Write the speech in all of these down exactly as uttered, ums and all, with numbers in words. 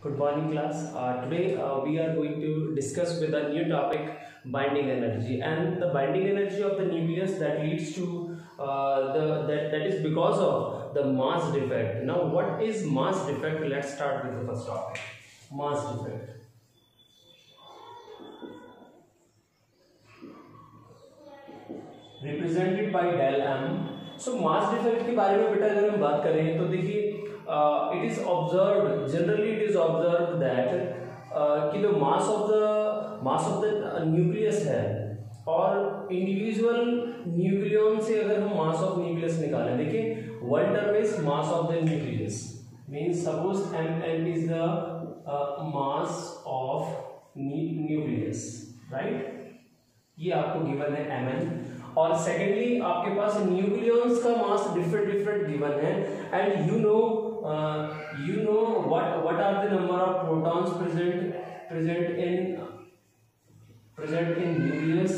Good morning, class. Uh, today uh, we are going to discuss with a new topic, binding energy, and the binding energy of the nucleus that leads to uh, the that that is because of the mass defect. Now, what is mass defect? Let's start with the first topic, mass defect. Represented by del m. So mass defect के बारे में बेटा अगर हम बात करें तो देखिए it is observed generally it is observed that uh, कि the mass of the mass of the uh, nucleus है और individual nucleon से अगर हम mass of nucleus निकालें देखिए one term is mass of the nucleus means suppose mn is the uh, mass of nucleus right ये आपको given है mn और सेकेंडली आपके पास न्यूक्लियॉन्स का मास डिफरेंट डिफरेंट गिवन है and you know you know what what are the number of protons present present in present in nucleus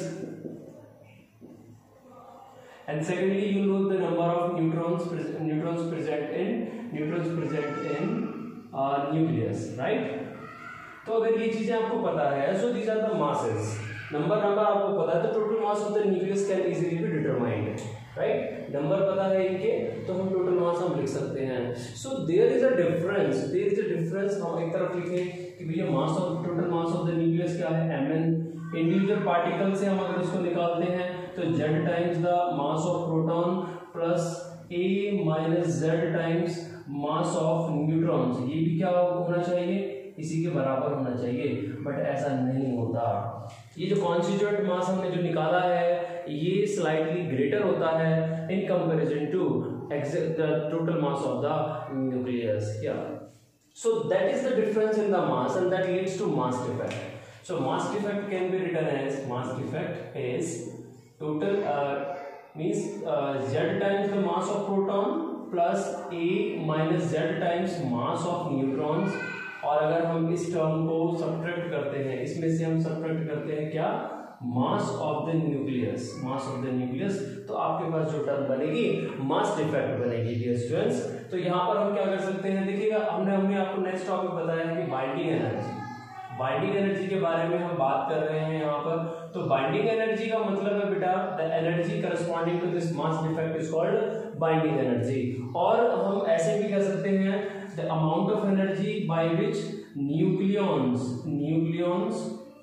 and secondly you know the number of neutrons neutrons present in neutrons present in nucleus right. तो अगर ये चीजें आपको पता है so these are the masses number number आपको पता है तो total mass of the nucleus can easily be determined right. Number पता है इनके तो हम टोटल मास हम लिख सकते हैं। So there is a difference there is a difference हम एक तरफ लिखें कि भैया mass of total mass of the nucleus क्या है mn इंडिविजुअल पार्टिकल से हम अगर उसको निकालते हैं तो z times the mass of proton plus a minus z times mass of neutrons ये भी क्या होना चाहिए इसी के बराबर होना चाहिए बट ऐसा नहीं होता। ये जो कॉन्स्टिट्यूएंट मास हमने जो निकाला है ये स्लाइटली ग्रेटर होता है in comparison to the total mass of the nucleus या so that is the difference in the mass and that leads to mass defect. So mass defect can be written as mass defect is total means z times the mass of proton plus a minus z times mass of neutrons और अगर हम इस term को subtract करते हैं इसमें से हम सब्ट्रैक्ट करते हैं क्या mass of the nucleus mass of the nucleus तो आपके पास जो टर्म बनेगी मास डिफेक्ट बनेगी डियर स्टूडेंट्स। तो यहाँ पर हम क्या कर सकते हैं देखिएगा हमने हमने आपको नेक्स्ट टॉपिक बताया है कि बाइंडिंग एनर्जी बाइंडिंग एनर्जी के बारे में हम बात कर रहे हैं यहाँ पर। तो बाइंडिंग एनर्जी का मतलब है बेटा the energy corresponding to this mass defect is called binding energy और हम ऐसे भी कह सकते हैं the amount of energy by which nucleons nucleons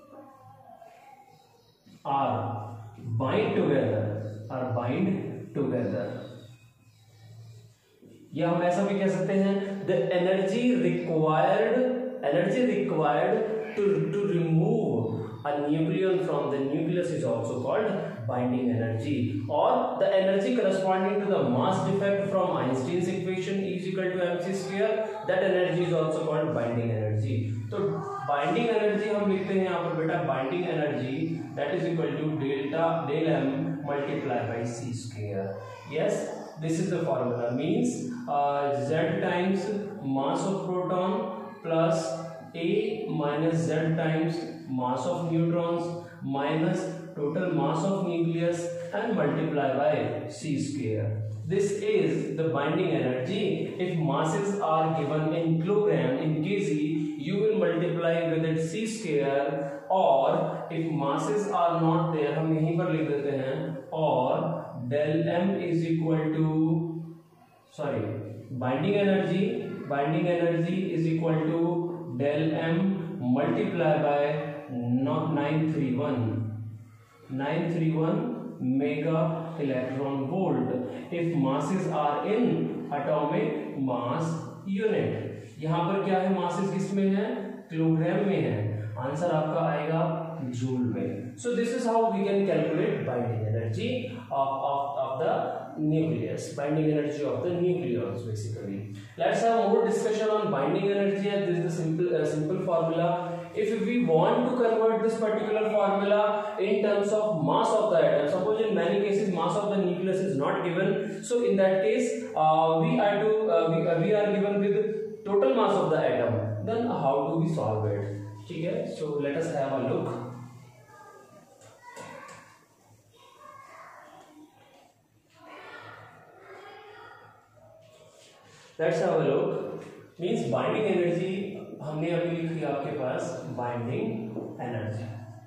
are bind together are bind together या हम ऐसा भी कह सकते हैं the energy required energy required to to remove a nucleon from the nucleus is also called binding energy or the energy corresponding to the mass defect from Einstein's equation is equal to mc square that energy is also called binding energy। तो binding energy हम लिखते हैं यहाँ पर बेटा binding energy that is equal to delta del m multiplied by c square। yes this is the formula means uh, z times mass of proton plus a minus z times mass of neutrons minus total mass of nucleus and multiply by c square. This is the binding energy. If masses are given in kilogram in kg, you will multiply with it c square or if masses are not there हम यहीं पर लिख देते हैं और del m is equal to sorry binding energy binding energy is equal to del m multiply by not nine thirty-one nine thirty-one mega electron volt if masses are in atomic mass unit। यहाँ पर क्या है masses किस में है kilogram में है answer आपका आएगा जूल में। so this is how we can calculate binding energy of of of the nucleus binding energy of the nucleons basically। let's have more discussion on binding energy and this is the simple uh, simple formula। if we want to convert this particular formula in terms of mass of the atom suppose in many cases mass of the nucleus is not given so in that case uh, we are to uh, we, uh, we are given with total mass of the atom then how do we solve it ठीक है। so let us have a look। let's have a look means binding energy हमने अभी लिखी आपके पास binding energy.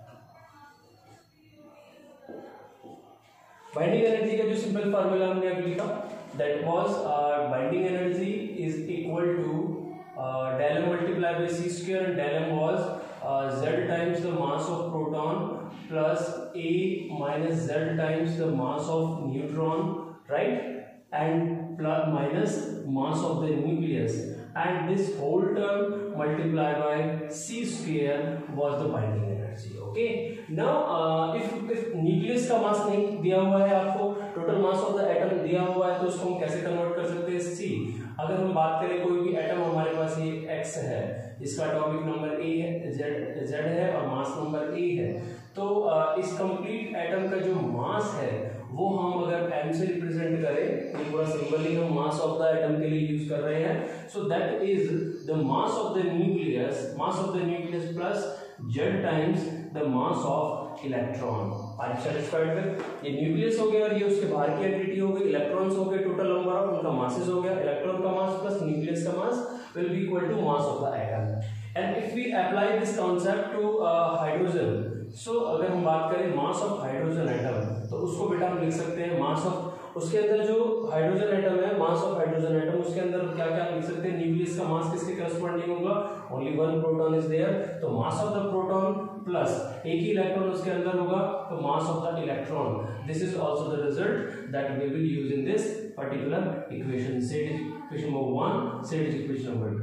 Binding energy का जो simple formula हमने अभी लिखा, that was binding energy is equal to del m multiplied by c square, and del m was uh, z times the mass of proton plus a minus z times the mass of neutron, right, and plus minus mass of the nucleus, and this whole term multiplied by c square was the binding energy. Okay, now uh, if if nucleus का मास नहीं दिया हुआ है आपको, total mass of the atom दिया हुआ है, तो उसको हम कैसे कन्वर्ट कर सकते हैं c। अगर हम बात करें कोई भी एटम हमारे पास ये x है, इसका एटॉमिक नंबर a है, z z है और मास नंबर a है, तो uh, इस कंप्लीट एटम का जो मास है वो हम अगर m से रिप्रेजेंट करें, ये पूरा सिंबल ही हम मास ऑफ द एटम के लिए यूज कर रहे हैं, so that is the mass of the nucleus, mass of the nucleus plus z times the mass of electron. Are you satisfied with? ये न्यूक्लियस हो गया और ये उसके बाहर की एंटिटी हो गई, इलेक्ट्रॉन्स हो गए, टोटल नंबर ऑफ उनका मासेस हो गया, इलेक्ट्रॉन का मास प्लस न्यूक्लियस का मास will be equal to mass of the atom. And if we apply this concept to uh, hydrogen, so अगर हम बात करें mass of hydrogen atom, तो उसको बेटा हम लिख सकते हैं mass of, उसके अंदर जो हाइड्रोजन एटम है, मास ऑफ हाइड्रोजन एटम, उसके अंदर क्या क्या लिख सकते हैं, न्यूक्लियस का मास किसके करस्पॉन्डिंग होगा, only one proton is there, तो mass of the proton plus एक ही इलेक्ट्रॉन उसके अंदर होगा, तो mass of the electron. This is also the result that we will use in this particular equation. से इक्वेशन नंबर वन, से equation number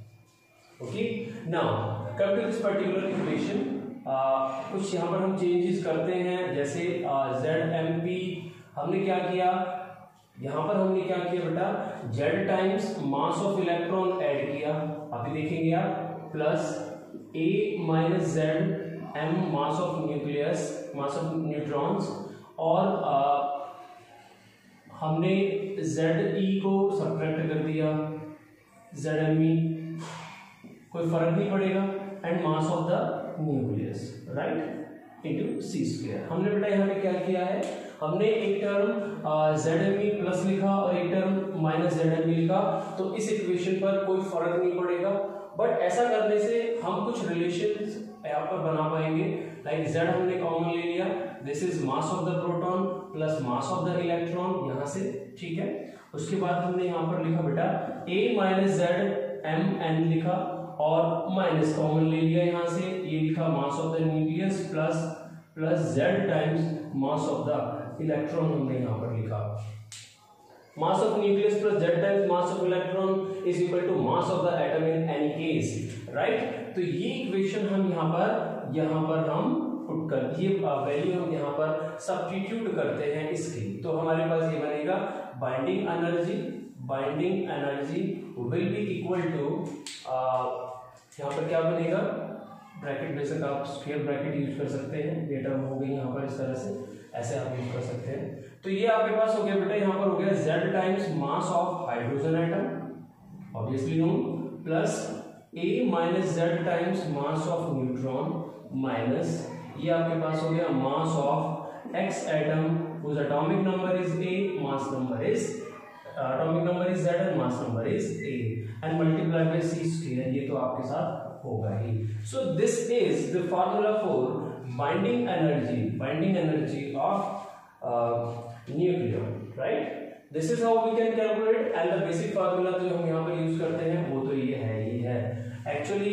two. Okay, now come to this particular equation, कुछ यहाँ पर हम चेंजेस करते हैं, जैसे Z M P हमने क्या किया, यहां पर हमने क्या किया बेटा, z times mass of electron add किया, अभी देखेंगे आप, plus a minus Z M mass of nucleus, mass of neutrons, और आ, हमने Ze को सब्ट्रैक्ट कर दिया, Zme कोई फर्क नहीं पड़ेगा, and mass of the nucleus, right, into C square. हमने बेटा यहाँ पे क्या किया है, हमने एक टर्म Zme प्लस लिखा और एक टर्म माइनस Zme लिखा, तो इस इक्वेशन पर कोई फर्क नहीं पड़ेगा, बट ऐसा करने से हम कुछ रिलेशंस यहाँ पर बना पाएंगे, लाइक Z हमने कॉमन ले लिया, this is mass of the proton plus mass of the electron यहाँ से, ठीक है। उसके बाद हमने यहाँ पर लिखा बेटा a minus Z M N लिखा और माइनस कॉमन ले लिया यहाँ से, ये लिखा mass of the nucleus plus plus Z times mass of the electron हमने यहाँ पर लिखा, mass of nucleus plus Z times mass of electron is equal to mass of the atom in any case, right. तो ये equation हम यहाँ पर यहाँ पर हम पुट कर, ये वैल्यू हम यहाँ पर सब्स्टिट्यूट करते हैं इसकी, तो हमारे पास ये बनेगा binding energy, binding energy will be equal to, यहाँ पर क्या बनेगा, ब्रैकेट बेशक आप स्क्वायर ब्रैकेट यूज कर सकते हैं, ये टर्म हो गई यहाँ पर इस तरह से, ऐसे आप यूज कर सकते हैं। तो ये आपके पास हो गया बेटा, यहाँ पर हो गया Z times mass of hydrogen atom obviously known, plus A minus Z times mass of neutron minus ये आपके पास हो गया mass of X atom whose atomic number is A, mass number is uh, atomic number is Z and mass number is A, and multiplied by C square, ये तो आपके साथ होगा ही। So this is the formula for binding energy, binding energy of uh, nucleon, right? This is how we can calculate, and the basic formula जो हम यहाँ पर use करते हैं वो तो ये है ही है। Actually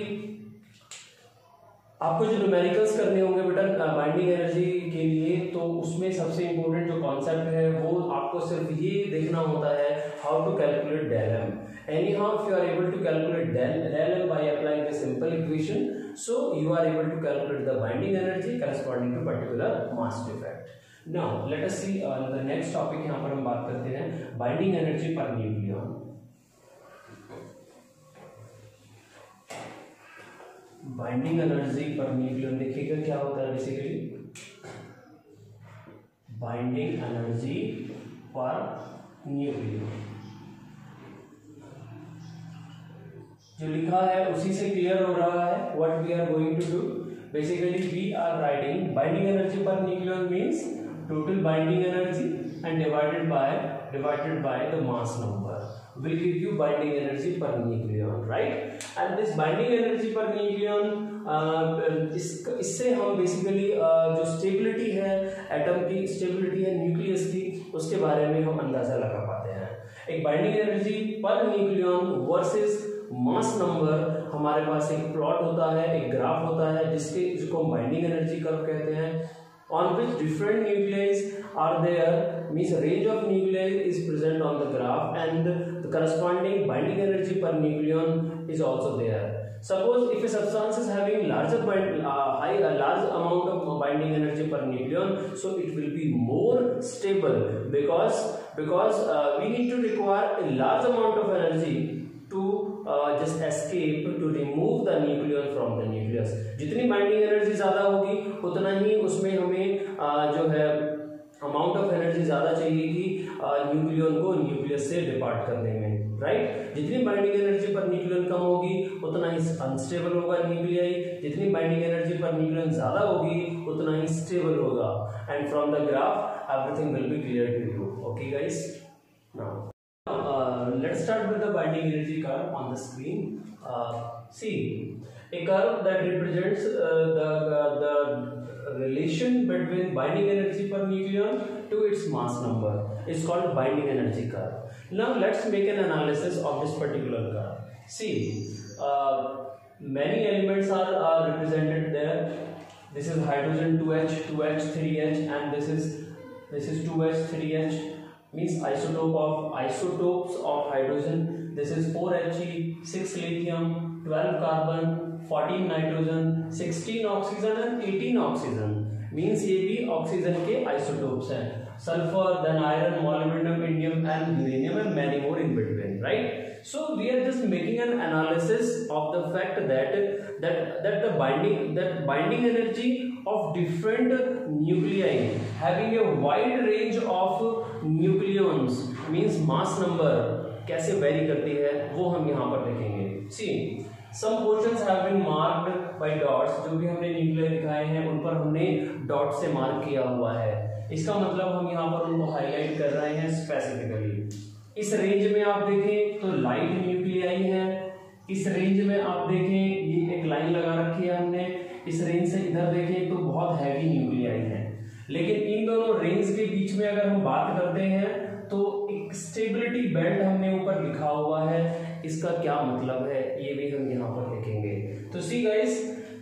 आपको जो न्यूमेरिकल्स करने होंगे बेटा बाइंडिंग एनर्जी के लिए, तो उसमें सबसे इंपॉर्टेंट जो कॉन्सेप्ट है वो आपको सिर्फ ये देखना होता है, how to calculate del M. Anyhow if you are able to calculate del M by applying the simple equation, so you are able to calculate the binding energy corresponding to particular mass defect. Now let us see the next topic, यहाँ पर हम बात करते हैं binding energy per nucleon. Binding energy per nucleon देखिएगा क्या होता है, basically binding energy per nucleon जो लिखा है उसी से क्लियर हो रहा है what we are going to do. Basically we are writing binding energy per nucleon means total binding energy and divided by divided by the mass number. will give you binding energy per nucleon, right? And this binding energy per nucleon uh, इस इससे हम basically uh, जो stability है atom की, stability है nucleus की, उसके बारे में हम अंदाजा लगा पाते हैं। एक binding energy per nucleon versus mass number, हमारे पास एक प्लॉट होता है, एक ग्राफ होता है जिसके जिसको हम बाइंडिंग एनर्जी कर्व कहते हैं, on which different nuclei are there, means range of nuclei is present on the graph and the corresponding binding energy per nucleon is also there. Suppose if a substance is having larger bind, uh, high a large amount of binding energy per nucleon, so it will be more stable because because uh, we need to require a large amount of energy to uh, just escape, to remove the nucleon from the nucleus. जितनी binding energy ज्यादा होगी उतना ही उसमें हमें uh, जो है amount of energy ज्यादा चाहिए कि न्यूक्लियन को न्यूक्लियस से डिपार्ट करने में, राइट? जितनी बाइंडिंग एनर्जी पर न्यूक्लियन कम होगी उतना ही अनस्टेबल होगा न्यूक्लियाई, जितनी बाइंडिंग एनर्जी पर न्यूक्लियन ज्यादा होगी उतना ही स्टेबल होगा। And from the graph everything will be clear to you. Okay guys, now Uh, let's start with the binding energy curve on the screen. Uh, see, a curve that represents uh, the, uh, the relation between binding energy per nucleon to its mass number is called binding energy curve. Now let's make an analysis of this particular curve. See, uh, many elements are, are represented there. This is hydrogen two H, two H, three H, and this is this is two H, three H. Means isotope of isotopes of hydrogen. This is four H E, six lithium, twelve carbon, fourteen nitrogen, sixteen oxygen and eighteen oxygen. Means ये भी oxygen के isotopes हैं. Sulfur, then iron, molybdenum, indium and uranium and many more in between, right? So we are just making an analysis of the fact that that that the binding that binding energy of different nuclei having a wide range of nucleons means mass number कैसे vary करती है वो हम यहाँ पर देखेंगे। See, some portions have been marked by dots, जो भी हमने न्यूक्लियर दिखाए हैं उन पर हमने डॉट से मार्क किया हुआ है। इसका मतलब हम यहाँ पर उनको हाईलाइट कर रहे हैं स्पेसिफिकली। इस रेंज में आप देखें तो लाइट न्यूक्लियाई है, इस रेंज में आप देखें ये एक लाइन लगा रखी है हमने, इस रेंज से इधर देखें तो बहुत हैवी न्यूक्लियाई है। लेकिन इन दोनों रेंज के बीच में अगर हम बात करते हैं तो एक स्टेबिलिटी बेल्ट हमने ऊपर लिखा हुआ है, इसका क्या मतलब है ये भी हम यहाँ पर देखेंगे। तो see guys,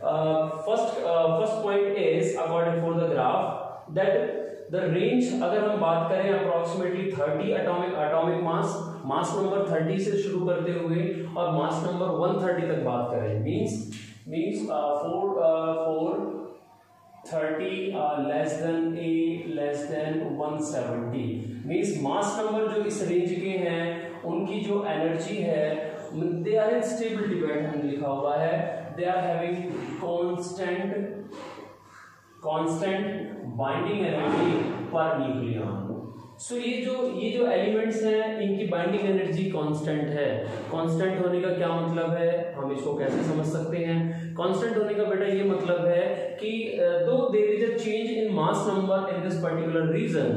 first first point is according for the graph that the range, अगर हम बात करें approximately thirty atomic atomic mass mass number thirty से शुरू करते हुए और मास नंबर वन थर्टी तक बात करें, means means four four thirty less than a less than one seventy, means mass number जो इस रेंज के हैं उनकी जो एनर्जी है they are in stability band हमने लिखा हुआ है, they are having constant constant binding energy per nucleon. So ये जो ये जो एलिमेंट्स हैं इनकी बाइंडिंग एनर्जी कांस्टेंट है। कांस्टेंट होने का क्या मतलब है, हम इसको कैसे समझ सकते हैं? कांस्टेंट होने का बेटा ये मतलब है कि दो there is a change in mass number in this particular region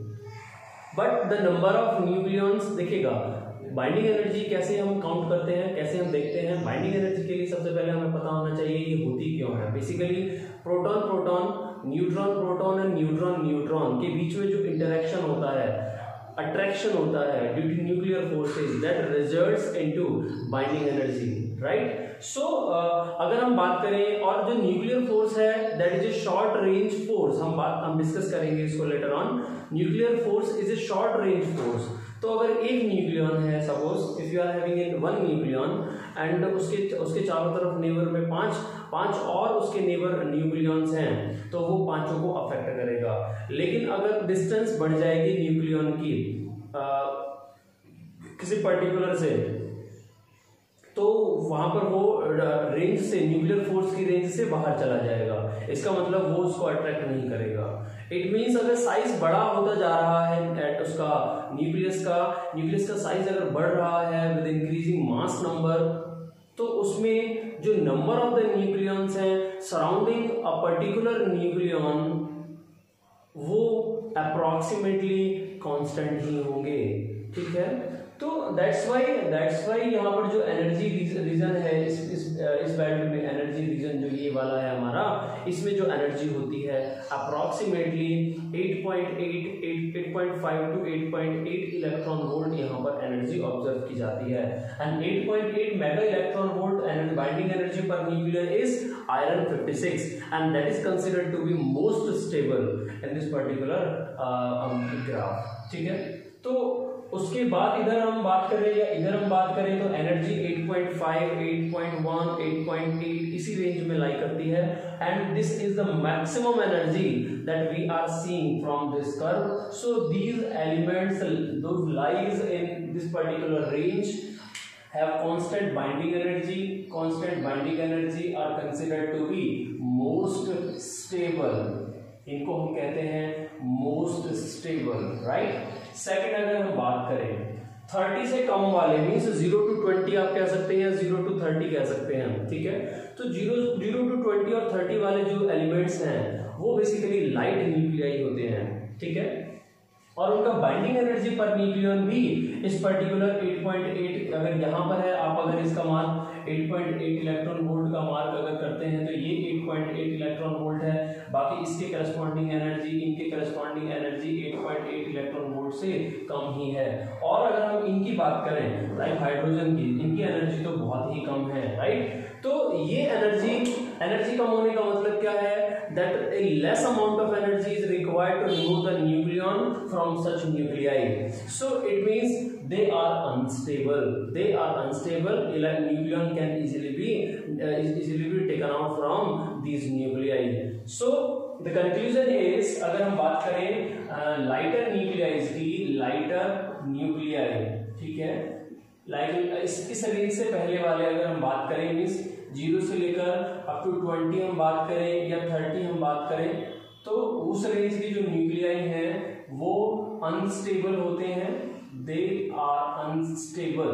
but the number of nucleons, देखिएगा बाइंडिंग एनर्जी कैसे हम काउंट करते हैं, कैसे हम देखते हैं। बाइंडिंग एनर्जी के लिए सबसे पहले हमें पता होना चाहिए ये होती क्यों है। Basically proton proton, neutron proton and neutron neutron के बीच में जो इंटरेक्शन होता है, अट्रैक्शन होता है due to nuclear forces that results into binding energy, right. So अगर हम बात करें और जो न्यूक्लियर फोर्स है that is a short range force, हम बात हम डिस्कस करेंगे इसको later on. Nuclear force is a short range force. तो अगर एक न्यूक्लियन है, suppose if you are having in one nucleon and उसके उसके चारों तरफ नेबर में पांच पांच और उसके नेबर न्यूक्लियंस हैं तो वो पांचों को अफेक्ट करेगा। लेकिन अगर डिस्टेंस बढ़ जाएगी न्यूक्लियन की आ, किसी पर्टिकुलर से, तो वहां पर वो रेंज से, न्यूक्लियर फोर्स की रेंज से बाहर चला जाएगा। इसका मतलब वो उसको अट्रैक्ट नहीं करेगा। इट मीन्स अगर साइज बड़ा होता जा रहा है एट उसका न्यूक्लियस का न्यूक्लियस का साइज अगर बढ़ रहा है विद इंक्रीजिंग मास नंबर, तो उसमें जो नंबर ऑफ द न्यूक्लियंस हैं सराउंडिंग अ पर्टिकुलर न्यूक्लियन वो अप्रोक्सीमेटली कांस्टेंट ही होंगे, ठीक है। तो तो दैट्स वाई दैट्स वाई यहाँ पर जो एनर्जी रीजन है इस इस इस बैंड में एनर्जी रीजन जो ये वाला है हमारा, इसमें जो एनर्जी होती है approximately eight point eight eight point five two eight point eight electron volt यहाँ पर एनर्जी ऑब्जर्व की जाती है। And eight point eight mega electron volt energy binding energy per nuclear is iron fifty six and that is considered to be most stable in this particular graph. ठीक है, तो उसके बाद इधर हम बात करें या इधर हम बात करें तो energy eight point five, eight point one, eight point eight इसी रेंज में लाई करती है and this is the maximum energy that we are seeing from this curve. So these elements those lies in this particular range have constant binding energy. Constant binding energy are considered to be most stable. इनको हम कहते हैं most stable, right. Second अगर हम बात करें thirty से कम वाले मीन्स जीरो टू ट्वेंटी आप कह सकते हैं, जीरो टू थर्टी कह सकते हैं, ठीक है। तो जीरो जीरो टू ट्वेंटी और थर्टी वाले जो एलिमेंट्स हैं वो बेसिकली लाइट न्यूक्लियाई होते हैं, ठीक है, और उनका बाइंडिंग एनर्जी पर न्यूक्लियन भी इस पर्टिकुलर एट पॉइंट एट अगर यहाँ पर है, आप अगर इसका mark eight point eight electron volt का मार्क अगर करते हैं तो ये eight point eight electron volt है, बाकी इसके करस्पॉन्डिंग एनर्जी इनके corresponding energy eight point eight electron volt से कम ही है। और अगर हम इनकी बात करें लाइक हाइड्रोजन की, इनकी एनर्जी तो बहुत ही कम है, राइट। तो ये एनर्जी एनर्जी कम होने का मतलब क्या है, that a less amount of energy is required to remove the nucleon from such nuclei. So it means they are unstable they are unstable nucleon can easily be uh, easily be taken out from these nuclei. So the conclusion is अगर हम बात करें lighter nuclei की, lighter nuclei, ठीक है, like इस इस range से पहले वाले अगर हम बात करें मींस जीरो से लेकर अप टू ट्वेंटी हम बात करें या थर्टी हम बात करें, तो उस रेंज की जो न्यूक्लियाई हैं वो अनस्टेबल होते हैं, they are unstable,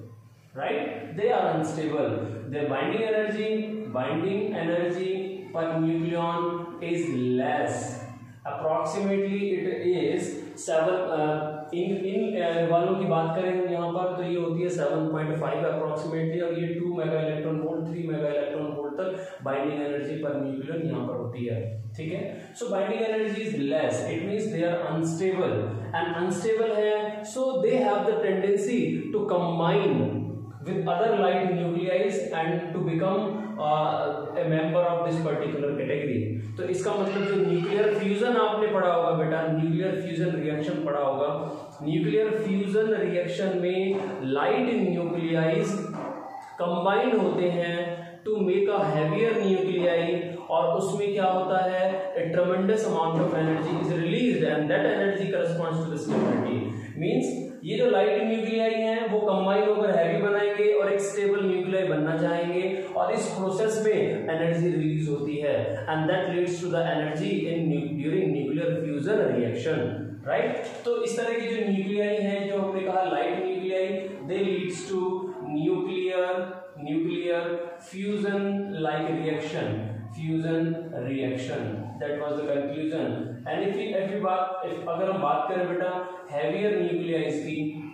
right, they are unstable. Their binding energy binding energy per nucleon is less, approximately it is seven uh, in in uh, वालों की बात करें हम यहाँ पर तो ये होती है सेवन पॉइंट फाइव अप्रोक्सीमेटली, और ये two mega electron volt three mega electron volt तक बाइंडिंग एनर्जी पर न्यूक्लियन यहाँ पर होती है, ठीक है। So binding energy is less, it means they are unstable and unstable है, so they have the tendency to combine with other light nuclei and to become uh, a member of this particular category. तो इसका मतलब जो nuclear fusion आपने पढ़ा होगा बेटा, nuclear fusion reaction पढ़ा होगा, न्यूक्लियर फ्यूजन रिएक्शन में लाइट न्यूक्लियाइज कंबाइन होते हैं to make a heavier nuclei, और उसमें क्या होता है, a tremendous amount of energy is released and that energy corresponds to the stability. Means ये जो लाइट न्यूक्लियाई हैं वो कंबाइन होकर हैवी बनाएंगे और एक स्टेबल न्यूक्लियाई बनना चाहेंगे, और इस प्रोसेस में एनर्जी रिलीज होती है and that leads to the energy in during nuclear fusion reaction, right. तो इस तरह की जो न्यूक्लियाई हैं, जो हमने कहा light nuclei, they leads to nuclear nuclear fusion like reaction, fusion reaction, that was the conclusion. And if if you बात इफ अगर हम बात करें बेटा हैवियर न्यूक्लियाई की,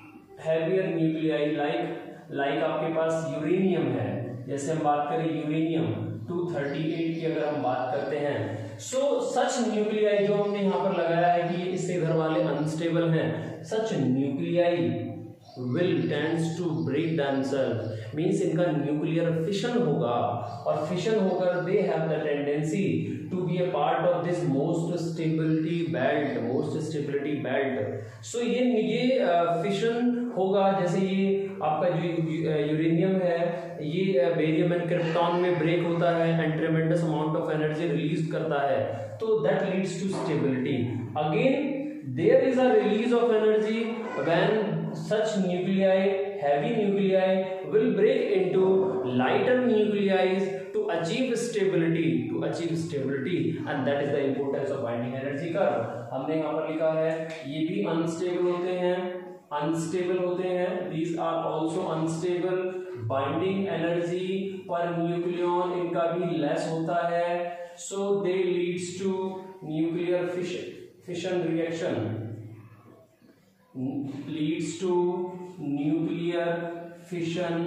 हैवियर न्यूक्लियाई लाइक लाइक आपके पास यूरेनियम है, जैसे हम बात करें यूरेनियम टू थर्टी एट की अगर हम बात करते हैं, सो सच न्यूक्लियाई जो हमने यहाँ पर लगाया है कि इससे इधर वाले अनस्टेबल हैं, such nuclei will tends to break themselves, means इनका न्यूक्लियर फिशन होगा, और फिशन होकर they have the tendency to be a part of this most stability belt, most stability belt. So ये ये फिशन होगा, जैसे ये आपका जो यूरेनियम है ये बेरियम एंड क्रिप्टॉन में ब्रेक होता है and tremendous amount of energy release करता है, तो that leads to stability. Again there is a release of energy when such nuclei, heavy nuclei will break into lighter nuclei to achieve stability, to achieve stability, and that is the importance of binding energy curve. हमने यहाँ पर लिखा है ये भी unstable होते हैं, unstable होते हैं, these are also unstable, binding energy per nucleon इनका भी less होता है, so they leads to nuclear fission fission reaction, leads to nuclear fission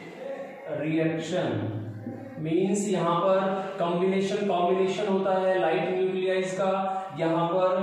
reaction means यहाँ पर कॉम्बिनेशन कॉम्बिनेशन होता है लाइट न्यूक्लियाइज का, यहाँ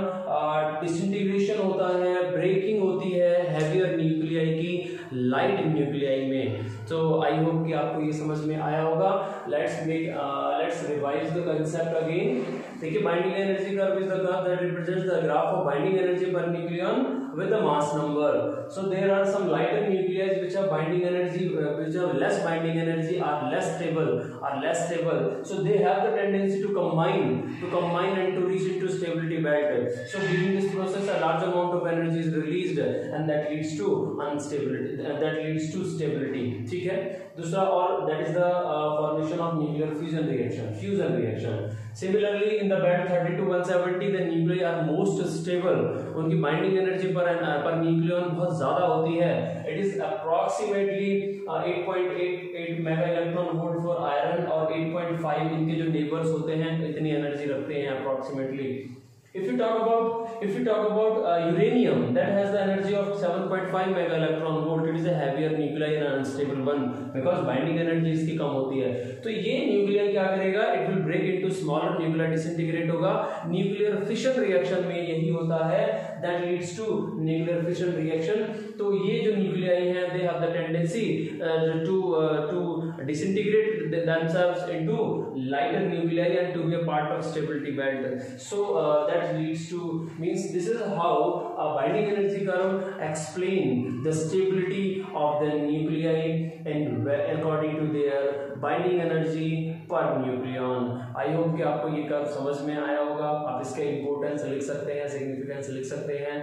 पर डिसइंटीग्रेशन होता है, ब्रेकिंग होती है हैवियर न्यूक्लियाई की लाइट न्यूक्लियाई में। तो आई होप कि आपको ये समझ में आया होगा। Let's make let's revise the concept again. देखिए, binding energy curve is the graph that represents the graph of binding energy per nucleon with the mass number. So there are some lighter nuclei which have binding energy, uh, which have less binding energy, are less stable, are less stable. So they have the tendency to combine, to combine and to reach into stability belt. So during this process, a large amount of energy is released, and that leads to unstability. Uh, that leads to stability. ठीक है? दूसरा और that is the uh, formation of nuclear fusion reaction. Fusion reaction. Similarly, in the band thirty to one seventy, the nuclei are most stable. उनकी binding energy पर per nucleon बहुत ज्यादा होती है। It is approximately uh, eight point eight eight mega electron volt for iron और eight point five इनके जो neighbours होते हैं इतनी एनर्जी रखते हैं approximately. If you talk about if you talk about uh, uranium, that has the energy of seven point five mega electron volt. It is a heavier nuclei and unstable one because binding energy इसकी कम होती है। तो ये nuclear क्या करेगा? It will break into smaller nuclei, disintegrate होगा। Nuclear fission reaction में यही होता है, that leads to nuclear fission reaction. तो ये जो न्यूक्लियाई हैं, they have the tendency uh, to uh, to disintegrate themselves into lighter nuclei and to be a part of stability belt. So uh, that leads to means this is how a binding energy curve explain the stability of the nuclei and according to their binding energy per nucleon. I hope कि आपको ये curve समझ में आया होगा। आप इसका importance लिख सकते हैं, सिग्निफिकेंस लिख सकते हैं।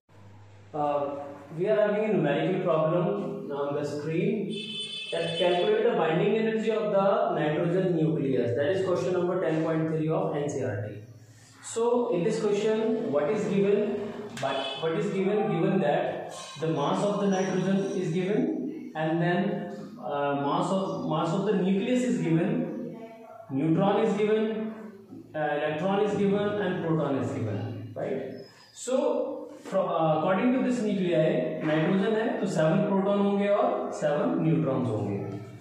uh, we are having a numerical problem on the screen that calculate the binding energy of the nitrogen nucleus. That is question number ten point three of N C E R T. So in this question, what is given? But what is given? Given that the mass of the nitrogen is given, and then uh, mass of mass of the nucleus is given, neutron is given, uh, electron is given, and proton is given. Right? So from, uh, according to this nuclei, nitrogen है तो seven proton होंगे और seven neutrons होंगे।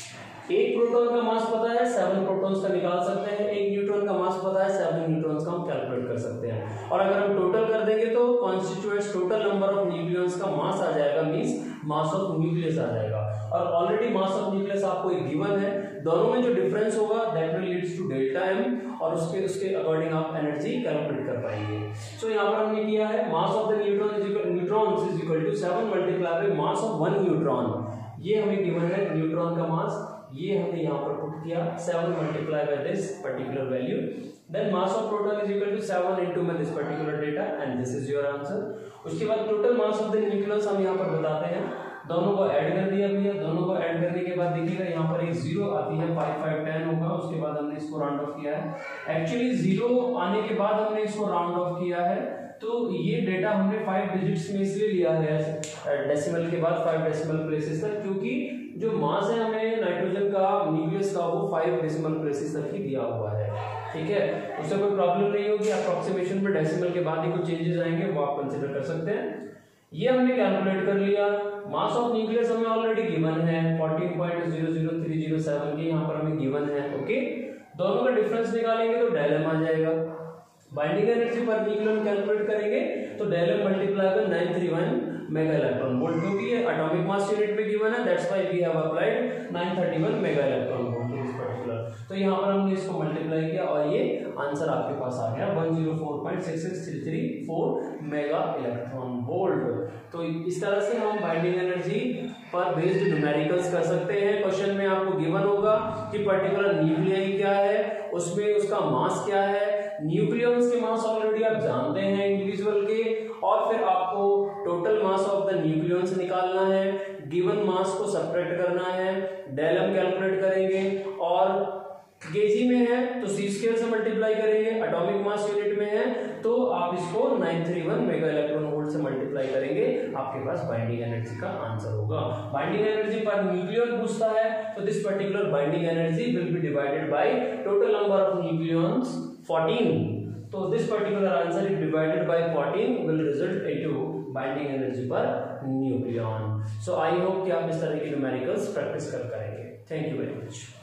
एक proton का मास पता है, seven protons का निकाल सकते हैं। एक न्यूट्रॉन का मास पता है, सेवन न्यूट्रॉन्स का हम कैलकुलेट कर सकते हैं। और अगर हम टोटल कर देंगे तो constituents total number of nucleons का मास आ जाएगा, मींस मास ऑफ न्यूक्लियस आ जाएगा। और ऑलरेडी मास ऑफ न्यूक्लियस आपको एक गिवन है, दोनों में जो डिफरेंस होगा that will leads to delta M, और उसके उसके अकॉर्डिंग आप एनर्जी कैलकुलेट कर पाएंगे। सो so, यहाँ पर हमने किया है mass of the neutron is equal neutrons is equal to seven multiply by mass of one neutron. ये हमें गिवन है न्यूट्रॉन का मास, ये हमने यहाँ पर पुट किया seven multiply by this particular value, then mass of proton is equal to seven into में this particular data, and this is your answer. उसके बाद total mass of the nucleus हम यहाँ पर बताते हैं, दोनों को ऐड कर दिया भैया। दोनों को ऐड करने के बाद देखिएगा यहाँ पर एक जीरो आती है, फाइव फाइव टेन होगा, उसके बाद हमने इसको राउंड ऑफ किया है। एक्चुअली जीरो आने के बाद हमने इसको राउंड ऑफ किया है, तो ये डेटा हमने फाइव डिजिट्स में इसलिए लिया है डेसिमल के बाद फाइव डेसिमल प्लेसेस तक, क्योंकि जो मास है हमें नाइट्रोजन का न्यूक्लियस का वो फाइव डेसिमल प्लेसेस तक ही दिया हुआ है। ठीक है, उससे कोई प्रॉब्लम नहीं होगी। अप्रोक्सीमेशन में डेसिमल के बाद ही कुछ चेंजेस आएंगे, वो आप कंसिडर कर सकते हैं। ये हमने कैलकुलेट कर लिया। मास ऑफ न्यूक्लियस हमें ऑलरेडी गिवन है fourteen point zero zero three zero seven की, यहाँ पर हमें गिवन है। ओके, दोनों का डिफरेंस निकालेंगे तो डेल एम आ जाएगा। Binding energy per nucleon calculate करेंगे तो del M multiply by nine thirty one mega electron volt, क्योंकि ये एटॉमिक मास यूनिट में गिवन है, that's why we have applied nine thirty one mega electron volt to this particular. तो यहाँ पर हमने इसको मल्टीप्लाई किया और ये आंसर आपके पास आ गया one zero four point six six three three four mega electron volt. तो इस तरह से हम बाइंडिंग एनर्जी पर बेस्ड न्यूमेरिकल्स कर सकते हैं। क्वेश्चन में आपको गिवन होगा कि पर्टिकुलर न्यूक्लियाई क्या है, उसमें उसका मास क्या है, न्यूक्लियंस के मास ऑलरेडी आप जानते हैं इंडिविजुअल के, और फिर आपको total mass of the nucleons निकालना है, गिवन मास को सब्ट्रैक्ट करना है, डेल एम कैलकुलेट करेंगे, और केजी में है तो सी स्क्वायर से मल्टीप्लाई करेंगे, एटॉमिक मास यूनिट में है तो आप इसको nine thirty one mega electron volt से मल्टीप्लाई करेंगे, आपके पास बाइंडिंग एनर्जी का आंसर होगा। बाइंडिंग एनर्जी पर न्यूक्लियन पूछता है तो this particular binding energy will be divided by total number of nucleons fourteen. तो this particular answer if divided by fourteen will result into binding energy per nucleon. So I hope कि आप इस तरह की numericals practice कर करेंगे। Thank you very much.